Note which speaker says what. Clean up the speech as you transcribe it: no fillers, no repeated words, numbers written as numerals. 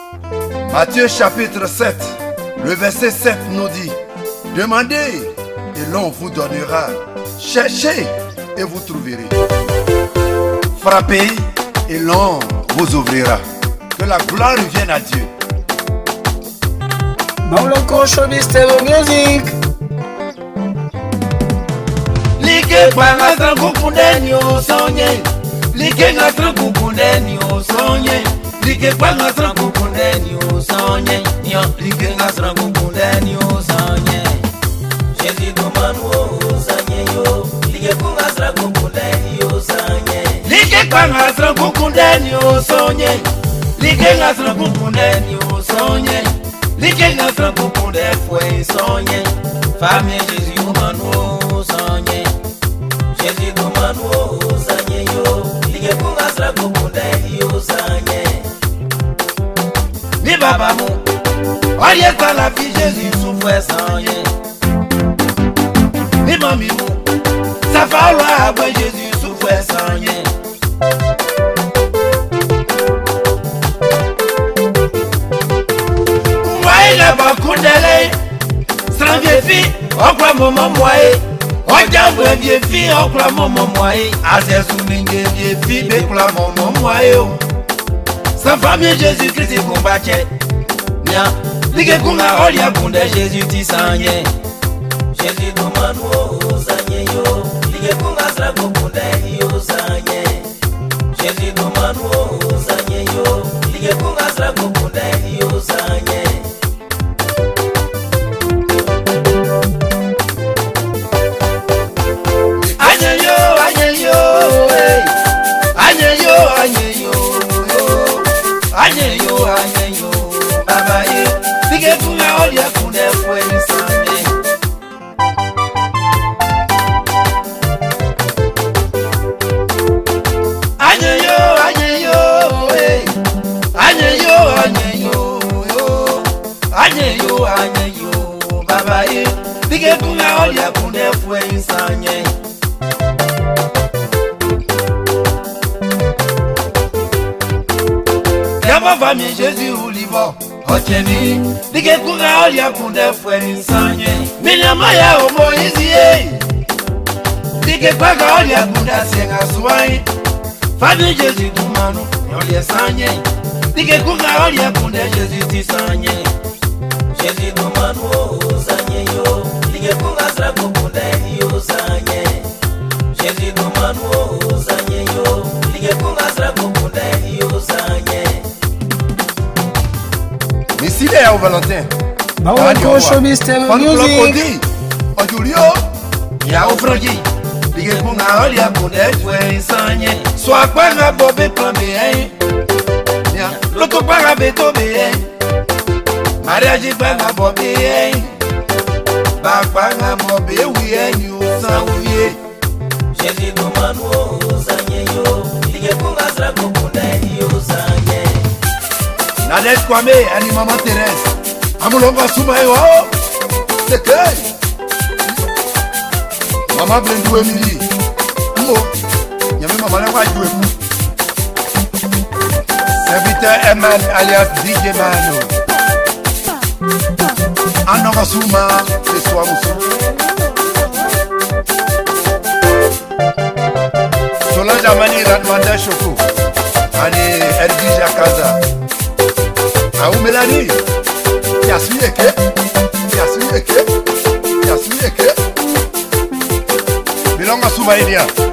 Speaker 1: Matthieu chapitre 7, le verset 7 nous dit: demandez et l'on vous donnera. Cherchez et vous trouverez. Frappez et l'on vous ouvrira. Que la gloire revienne à Dieu.
Speaker 2: Baoulekro, Showbiz, music.
Speaker 3: Like kwanga trangu kundeni osonye. Like nga trangu kundeni osonye. Like kwanga trangu kundeni osonye. Like nga trangu kundeni osonye. Jésus domanu osanye yo. Like kwanga trangu kundeni osonye. Like kwanga trangu kundeni osonye. Like nga trangu kundeni osonye. Like nga trangu kundeni fwe sonye. Famille Jésus domanu osonye. Jésus domanu osanye yo. Like kwanga trangu kundeni osonye. Ni baba mu. Oye kwa la vie Jésus souffre sonye. Ni mami mu. Ça va loin après Jésus souffre sonye. Il a beaucoup d'aller, sans vieille fille, on croit maman moye. On diable vieille fille, on croit maman moye. À ses souvenirs, vieille fille, mais croit maman moye. Sans famille, Jésus-Christ est combattu. Nia, l'igué kunga olia kunde Jésus tisanye. Jésus domanu osanye yo. L'igué kunga srago kunde yo sanye. Jésus domanu osanye yo. L'igué kunga srago kunde yo sanye. Anyeyo, baba ye, dige kunga olia kunde fwe isanye. Anyeyo, baba ye, dige kunga olia kunde fwe isanye. Famille Jésus ou libo Ocheni Dige kunga olia kunde fwe nisanye Minyama ya omo iziye Dige kwaga olia kunde senga suwai Famille Jésus dumanu Olia sanye Dige kunga olia kunde Jésus tisanye Jésus dumanu osanye yo Dige kunga srago kunde yo sanye Jésus dumanu osanye yo Dige kunga srago kunde yo sanye.
Speaker 1: Ici les au Valentin.
Speaker 2: Baoulekro, Showbiz, music.
Speaker 1: Ojulio, ya ofragi. Dige kunga olia kunde fwe isanye. Soit kwanga bobe plambe hein. Ya, loto kwanga beto be hein. Mariage kwanga bobe hein. Ba kwanga bobe wi hein yo san wi.
Speaker 3: Jésus domanu osanye yo. Dige kunga srago kunde yo sanye.
Speaker 1: Nadège Kwame, ani maman Thérèse. Amulonga Soumaïo, c'est que maman Blendou Emily. Mo, y'a même maman Lewa Joué. Serviteur Eman alias DJ Mano. Anora Souma, c'est soi Moussou. Solange Amani Radmanda Choko. Ani Erdi Jakaza. Aou Mélanie, Yassou Eke, Milonga Soumaïnia.